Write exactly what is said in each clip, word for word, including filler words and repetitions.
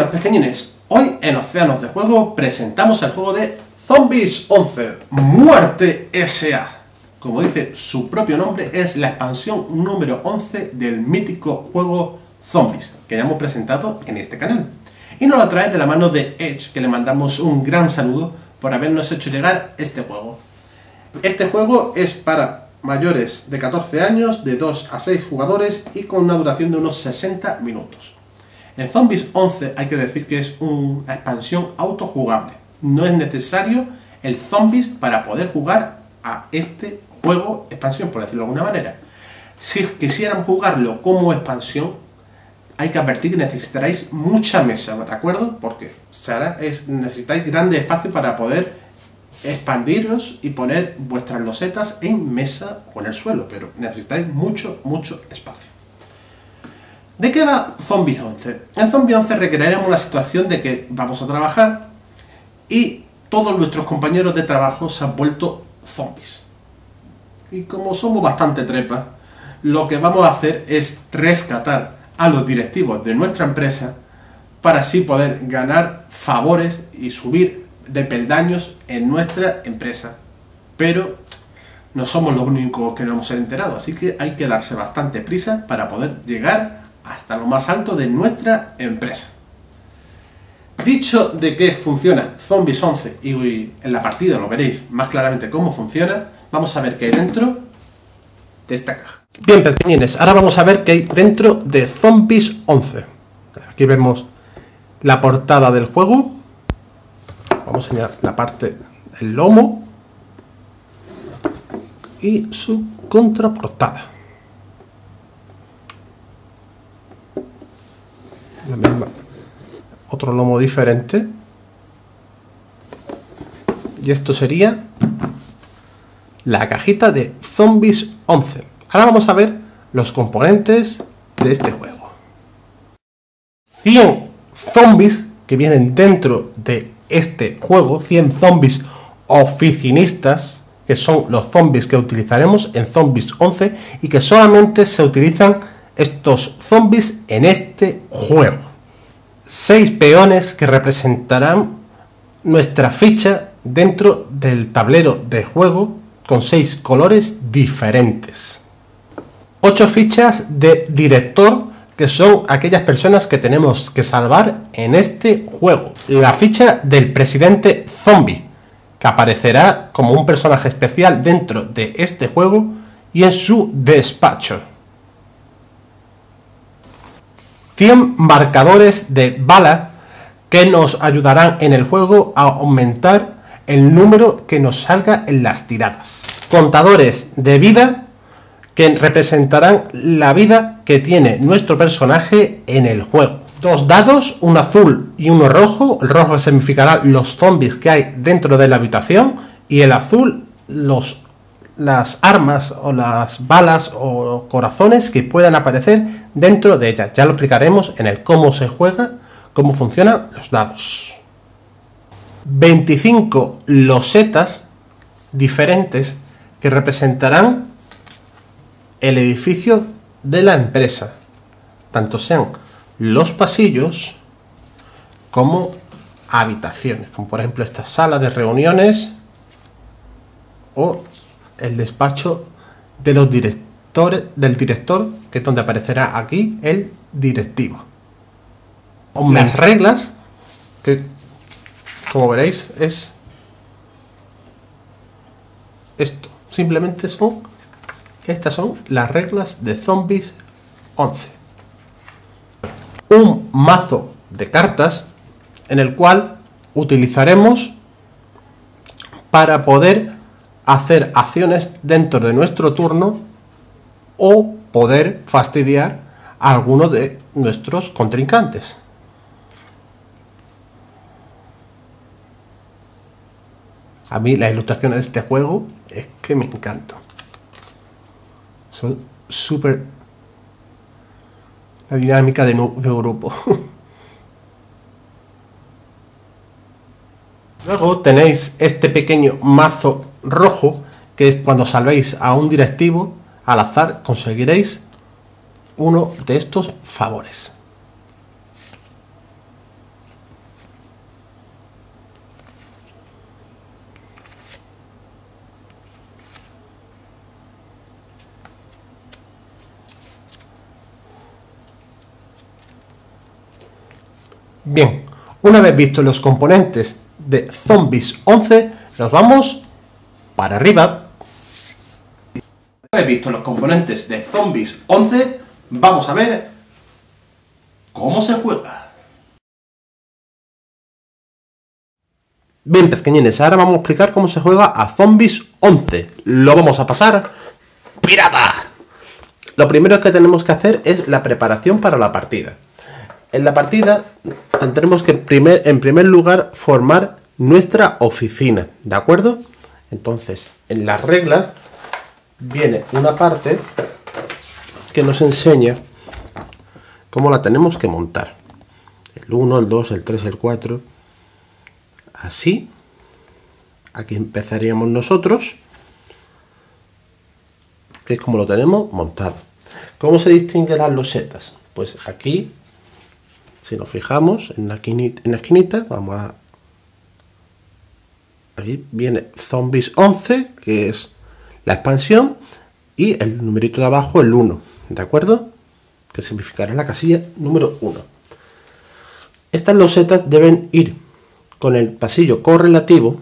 tal, pequeñines? Hoy en Océanos de Juego presentamos el juego de Zombies once, Muerte S A Como dice su propio nombre, es la expansión número once del mítico juego Zombies, que ya hemos presentado en este canal. Y nos lo trae de la mano de Edge, que le mandamos un gran saludo por habernos hecho llegar este juego. Este juego es para mayores de catorce años, de dos a seis jugadores y con una duración de unos sesenta minutos. En Zombies once hay que decir que es una expansión autojugable. No es necesario el Zombies para poder jugar a este juego expansión, por decirlo de alguna manera. Si quisieran jugarlo como expansión, hay que advertir que necesitaréis mucha mesa, ¿de acuerdo? Porque será, es, necesitáis grande espacio para poder expandiros y poner vuestras losetas en mesa o en el suelo, pero necesitáis mucho, mucho espacio. ¿De qué va Zombies once? En Zombies once recrearemos la situación de que vamos a trabajar y todos nuestros compañeros de trabajo se han vuelto zombies. Y como somos bastante trepas, lo que vamos a hacer es rescatar a los directivos de nuestra empresa para así poder ganar favores y subir de peldaños en nuestra empresa. Pero no somos los únicos que nos hemos enterado, así que hay que darse bastante prisa para poder llegar hasta lo más alto de nuestra empresa. Dicho de que funciona Zombies once, y en la partida lo veréis más claramente cómo funciona, vamos a ver qué hay dentro de esta caja. Bien, pequeñines, ahora vamos a ver qué hay dentro de Zombies once. Aquí vemos la portada del juego. Vamos a enseñar la parte del lomo y su contraportada. La misma, otro lomo diferente. Y esto sería la cajita de Zombies once. Ahora vamos a ver los componentes de este juego. cien zombies que vienen dentro de este juego, cien zombies oficinistas, que son los zombies que utilizaremos en Zombies once y que solamente se utilizan estos zombies en este juego. seis peones que representarán nuestra ficha dentro del tablero de juego con seis colores diferentes. ocho fichas de director, que son aquellas personas que tenemos que salvar en este juego. La ficha del presidente zombie, que aparecerá como un personaje especial dentro de este juego y en su despacho. cien marcadores de bala que nos ayudarán en el juego a aumentar el número que nos salga en las tiradas. Contadores de vida que representarán la vida que tiene nuestro personaje en el juego. Dos dados, un azul y uno rojo. El rojo significará los zombies que hay dentro de la habitación y el azul los las armas o las balas o corazones que puedan aparecer dentro de ella. Ya lo explicaremos en el cómo se juega, cómo funcionan los dados. veinticinco losetas diferentes que representarán el edificio de la empresa, tanto sean los pasillos como habitaciones, como por ejemplo esta sala de reuniones o el despacho de los directores, del director, que es donde aparecerá aquí el directivo. Las reglas, que como veréis es esto, simplemente son, estas son las reglas de Zombies once. Un mazo de cartas en el cual utilizaremos para poder hacer acciones dentro de nuestro turno o poder fastidiar a alguno de nuestros contrincantes. A mí las ilustraciones de este juego es que me encantan. Son súper... La dinámica de nuevo grupo. Luego tenéis este pequeño mazo rojo, que es cuando salvéis a un directivo, al azar conseguiréis uno de estos favores. Bien, una vez vistos los componentes de Zombies once, nos vamos para arriba. Una vez vistos los componentes de Zombies once, vamos a ver cómo se juega. Bien, pequeñines, ahora vamos a explicar cómo se juega a Zombies once. Lo vamos a pasar pirata. Lo primero que tenemos que hacer es la preparación para la partida. En la partida tendremos que primer, en primer lugar formar nuestra oficina, ¿de acuerdo? Entonces, en las reglas viene una parte que nos enseña cómo la tenemos que montar. El uno, el dos, el tres, el cuatro. Así. Aquí empezaríamos nosotros, que es como lo tenemos montado. ¿Cómo se distinguen las losetas? Pues aquí, si nos fijamos en la esquinita, en la esquinita vamos a... Ahí viene Zombies once, que es la expansión, y el numerito de abajo, el uno, ¿de acuerdo? Que significará la casilla número uno. Estas losetas deben ir con el pasillo correlativo,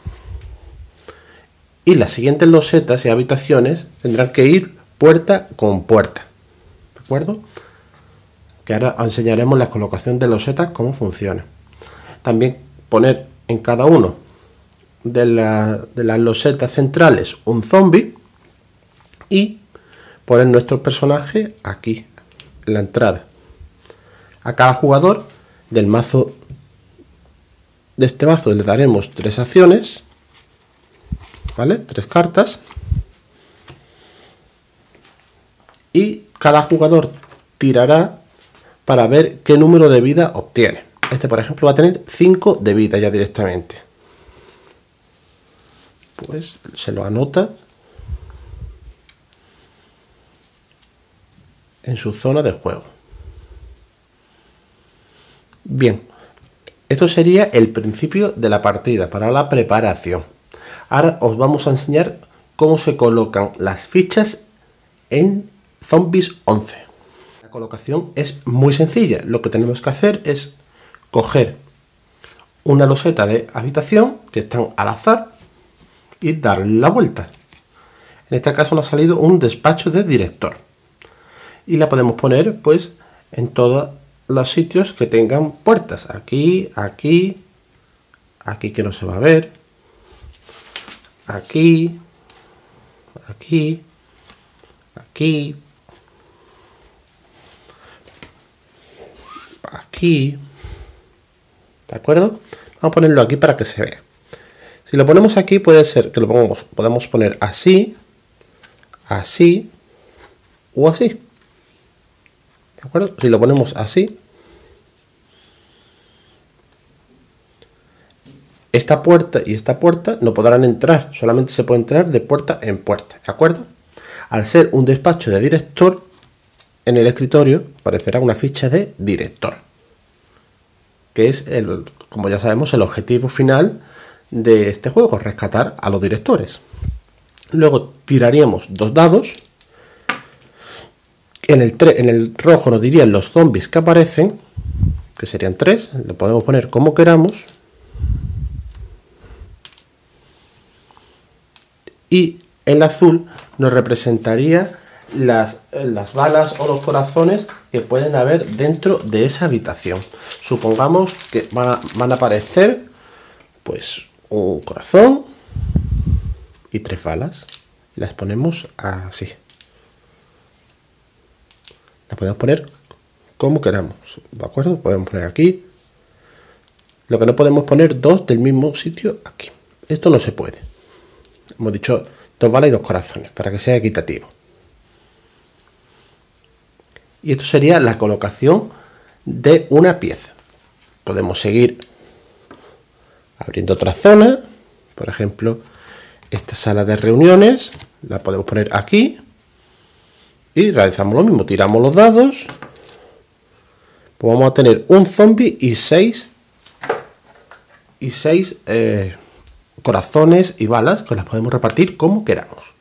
y las siguientes losetas y habitaciones tendrán que ir puerta con puerta, ¿de acuerdo? Que ahora enseñaremos la colocación de losetas, cómo funciona. También poner en cada uno de, la, de las losetas centrales un zombie y poner nuestro personaje aquí en la entrada. A cada jugador del mazo, de este mazo, le daremos tres acciones, ¿vale? Tres cartas, y cada jugador tirará para ver qué número de vida obtiene. Este, por ejemplo, va a tener cinco de vida ya directamente. Pues se lo anota en su zona de juego. Bien, esto sería el principio de la partida para la preparación. Ahora os vamos a enseñar cómo se colocan las fichas en Zombies once. La colocación es muy sencilla. Lo que tenemos que hacer es coger una loseta de habitación que están al azar y darle la vuelta. En este caso nos ha salido un despacho de director y la podemos poner pues en todos los sitios que tengan puertas. Aquí, aquí, aquí que no se va a ver, aquí, aquí, aquí, aquí, ¿de acuerdo? Vamos a ponerlo aquí para que se vea. Si lo ponemos aquí, puede ser que lo pongamos, podemos poner así, así o así, ¿de acuerdo? Si lo ponemos así, esta puerta y esta puerta no podrán entrar, solamente se puede entrar de puerta en puerta, ¿de acuerdo? Al ser un despacho de director, en el escritorio aparecerá una ficha de director, que es, el, como ya sabemos, el objetivo final de este juego, rescatar a los directores. Luego tiraríamos dos dados. En el, en el rojo nos dirían los zombies que aparecen, que serían tres, le podemos poner como queramos. Y el azul nos representaría las, las balas o los corazones que pueden haber dentro de esa habitación. Supongamos que van a, van a aparecer pues un corazón y tres balas. Las ponemos así. Las podemos poner como queramos, ¿de acuerdo? Podemos poner aquí. Lo que no podemos poner dos del mismo sitio aquí. Esto no se puede. Hemos dicho dos balas y dos corazones para que sea equitativo. Y esto sería la colocación de una pieza. Podemos seguir abriendo otra zona. Por ejemplo, esta sala de reuniones la podemos poner aquí. Y realizamos lo mismo. Tiramos los dados. Pues vamos a tener un zombie y seis, y seis eh, corazones y balas que las podemos repartir como queramos.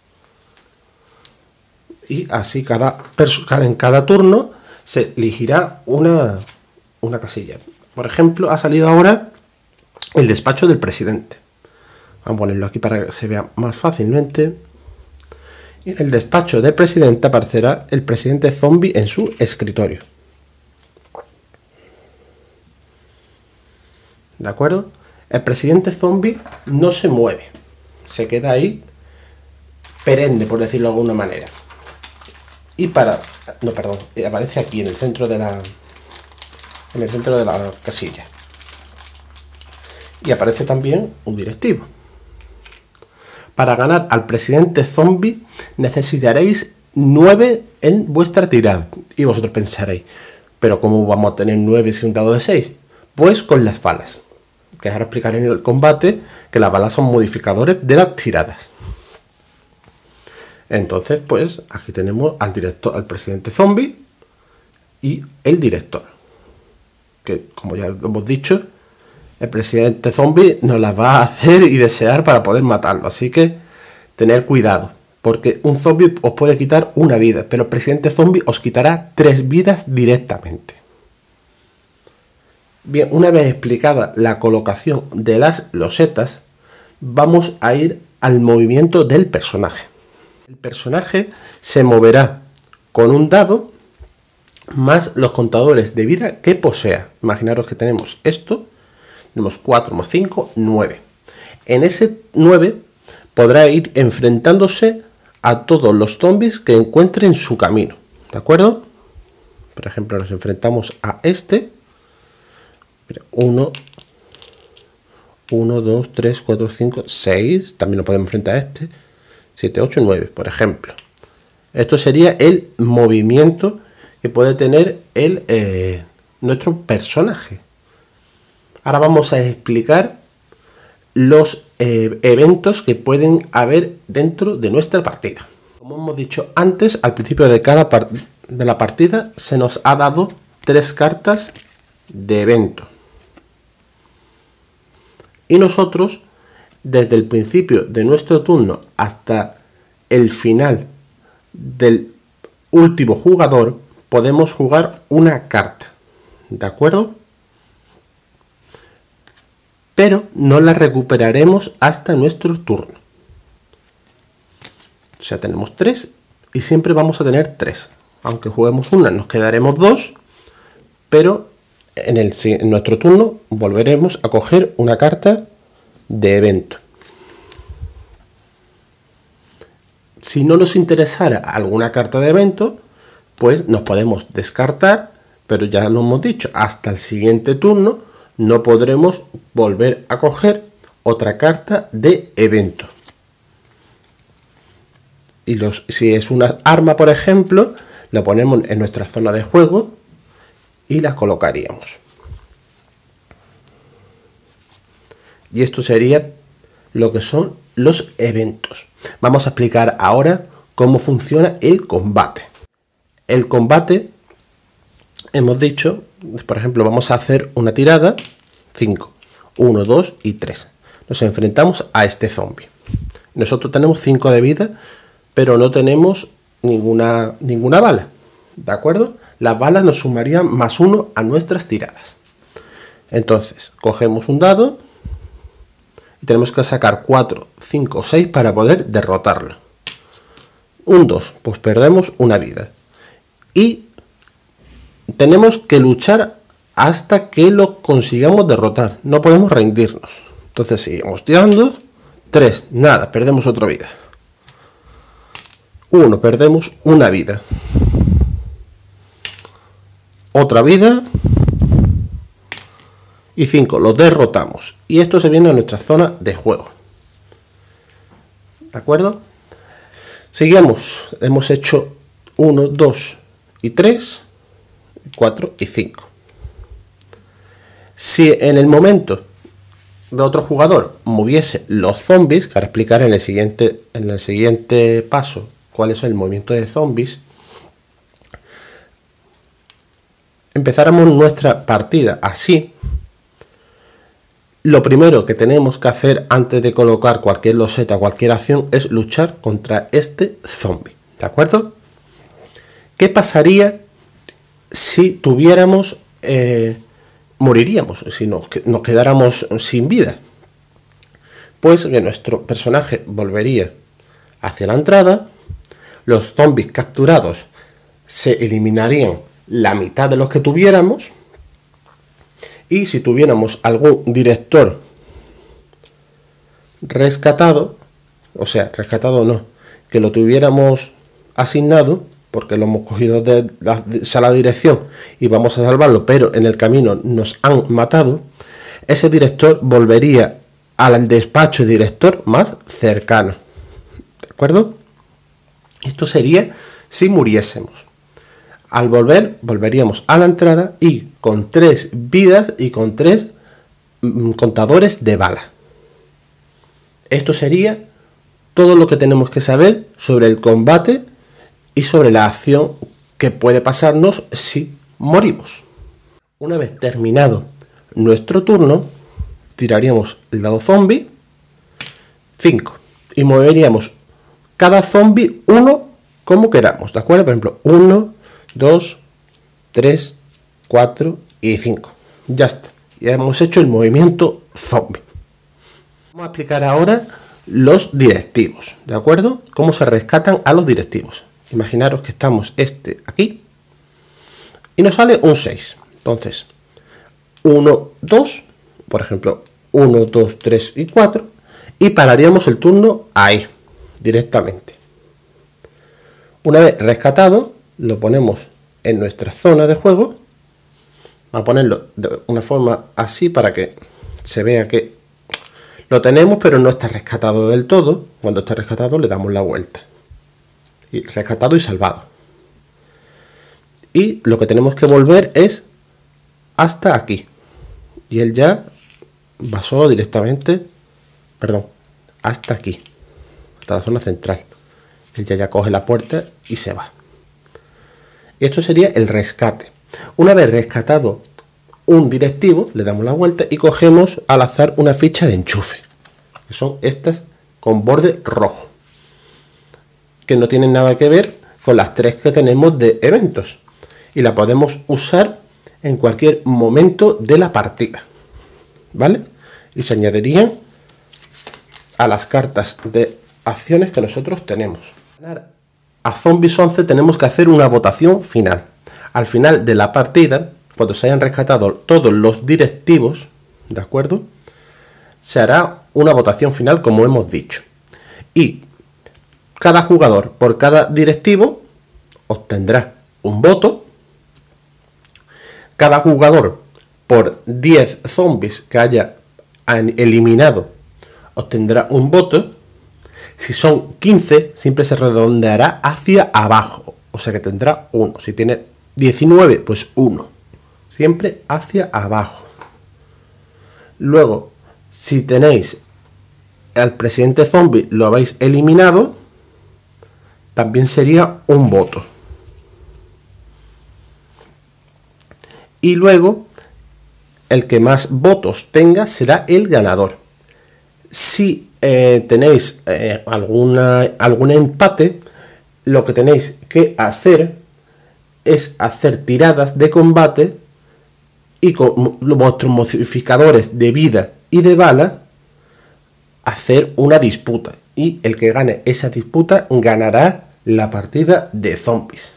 Y así cada, cada, en cada turno se elegirá una, una casilla. Por ejemplo, ha salido ahora el despacho del presidente. Vamos a ponerlo aquí para que se vea más fácilmente. Y en el despacho del presidente aparecerá el presidente zombie en su escritorio. ¿De acuerdo? El presidente zombie no se mueve. Se queda ahí perenne, por decirlo de alguna manera. Y para... No, perdón. Aparece aquí en el centro de la... En el centro de la casilla. Y aparece también un directivo. Para ganar al presidente zombie necesitaréis nueve en vuestra tirada. Y vosotros pensaréis, ¿pero cómo vamos a tener nueve si un dado de seis? Pues con las balas. Que ahora explicaré en el combate que las balas son modificadores de las tiradas. Entonces, pues aquí tenemos al director, al presidente zombie y el director. Que, como ya hemos dicho, el presidente zombie nos las va a hacer y desear para poder matarlo. Así que tener cuidado, porque un zombie os puede quitar una vida, pero el presidente zombie os quitará tres vidas directamente. Bien, una vez explicada la colocación de las losetas, vamos a ir al movimiento del personaje. El personaje se moverá con un dado más los contadores de vida que posea. Imaginaros que tenemos esto, tenemos cuatro más cinco, nueve. En ese nueve podrá ir enfrentándose a todos los zombies que encuentre en su camino. ¿De acuerdo? Por ejemplo, nos enfrentamos a este. uno, uno, dos, tres, cuatro, cinco, seis. También lo podemos enfrentar a este. siete, ocho, nueve, por ejemplo. Esto sería el movimiento que puede tener el, eh, nuestro personaje. Ahora vamos a explicar los eh, eventos que pueden haber dentro de nuestra partida. Como hemos dicho antes, al principio de cada part de la partida se nos ha dado tres cartas de evento. Y nosotros, desde el principio de nuestro turno hasta el final del último jugador, podemos jugar una carta. ¿De acuerdo? Pero no la recuperaremos hasta nuestro turno. O sea, tenemos tres y siempre vamos a tener tres. Aunque juguemos una, nos quedaremos dos, pero en, el, en nuestro turno volveremos a coger una carta de evento. Si no nos interesara alguna carta de evento, pues nos podemos descartar, pero ya lo hemos dicho, hasta el siguiente turno no podremos volver a coger otra carta de evento. Y los, si es una arma, por ejemplo, la ponemos en nuestra zona de juego y la colocaríamos. Y esto sería lo que son los eventos. Vamos a explicar ahora cómo funciona el combate. El combate, hemos dicho, por ejemplo, vamos a hacer una tirada cinco, uno, dos y tres. Nos enfrentamos a este zombie. Nosotros tenemos cinco de vida, pero no tenemos ninguna, ninguna bala. ¿De acuerdo? Las balas nos sumarían más uno a nuestras tiradas. Entonces, cogemos un dado y tenemos que sacar cuatro, cinco o seis para poder derrotarlo. Un dos, pues perdemos una vida. Y tenemos que luchar hasta que lo consigamos derrotar. No podemos rendirnos. Entonces seguimos tirando. tres, nada, perdemos otra vida. uno, perdemos una vida. Otra vida. Y cinco, lo derrotamos. Y esto se viene a nuestra zona de juego. ¿De acuerdo? Seguimos. Hemos hecho uno, dos y tres, cuatro y cinco. Si en el momento de otro jugador moviese los zombies, que ahora explicaré en el siguiente, en el siguiente paso cuál es el movimiento de zombies, empezáramos nuestra partida así, lo primero que tenemos que hacer antes de colocar cualquier loseta, cualquier acción, es luchar contra este zombie. ¿De acuerdo? ¿Qué pasaría si tuviéramos eh, moriríamos si nos, nos quedáramos sin vida. Pues bien, nuestro personaje volvería hacia la entrada, los zombies capturados se eliminarían la mitad de los que tuviéramos, y si tuviéramos algún director rescatado, o sea, rescatado no, que lo tuviéramos asignado, porque lo hemos cogido de la sala de dirección y vamos a salvarlo, pero en el camino nos han matado, ese director volvería al despacho de director más cercano. ¿De acuerdo? Esto sería si muriésemos. Al volver, volveríamos a la entrada y con tres vidas y con tres mm, contadores de bala. Esto sería todo lo que tenemos que saber sobre el combate y sobre la acción que puede pasarnos si morimos. Una vez terminado nuestro turno, tiraríamos el dado zombie cinco y moveríamos cada zombie uno como queramos, ¿de acuerdo? Por ejemplo, uno, dos, tres, cuatro y cinco. Ya está. Ya hemos hecho el movimiento zombie. Vamos a explicar ahora los directivos, ¿de acuerdo? Cómo se rescatan a los directivos. Imaginaros que estamos este aquí y nos sale un seis. Entonces, uno, dos, por ejemplo, uno, dos, tres y cuatro, y pararíamos el turno ahí, directamente. Una vez rescatado, lo ponemos en nuestra zona de juego. Vamos a ponerlo de una forma así para que se vea que lo tenemos, pero no está rescatado del todo. Cuando está rescatado le damos la vuelta. Y rescatado y salvado. Y lo que tenemos que volver es hasta aquí. Y él ya pasó directamente, perdón, hasta aquí, hasta la zona central. Él ya, ya coge la puerta y se va. Y esto sería el rescate. Una vez rescatado un directivo, le damos la vuelta y cogemos al azar una ficha de enchufe, que son estas con borde rojo, que no tienen nada que ver con las tres que tenemos de eventos, y la podemos usar en cualquier momento de la partida, ¿vale? Y se añadirían a las cartas de acciones que nosotros tenemos. A Zombies once tenemos que hacer una votación final. Al final de la partida, cuando se hayan rescatado todos los directivos, ¿de acuerdo?, se hará una votación final, como hemos dicho. Y cada jugador por cada directivo obtendrá un voto. Cada jugador por diez zombies que haya eliminado obtendrá un voto. Si son quince, siempre se redondeará hacia abajo, o sea que tendrá uno. Si tiene diecinueve, pues uno. Siempre hacia abajo. Luego, si tenéis al presidente zombie, lo habéis eliminado, también sería un voto. Y luego, el que más votos tenga será el ganador. Si eh, tenéis eh, alguna, algún empate, lo que tenéis que hacer es hacer tiradas de combate y con vuestros modificadores de vida y de bala hacer una disputa, y el que gane esa disputa ganará la partida de zombies.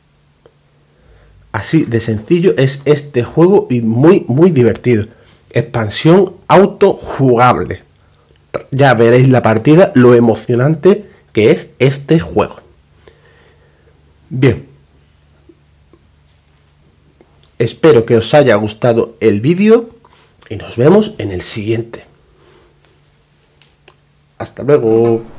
Así de sencillo es este juego y muy muy divertido. Expansión autojugable. Ya veréis la partida, lo emocionante que es este juego. Bien. Espero que os haya gustado el vídeo y nos vemos en el siguiente. Hasta luego.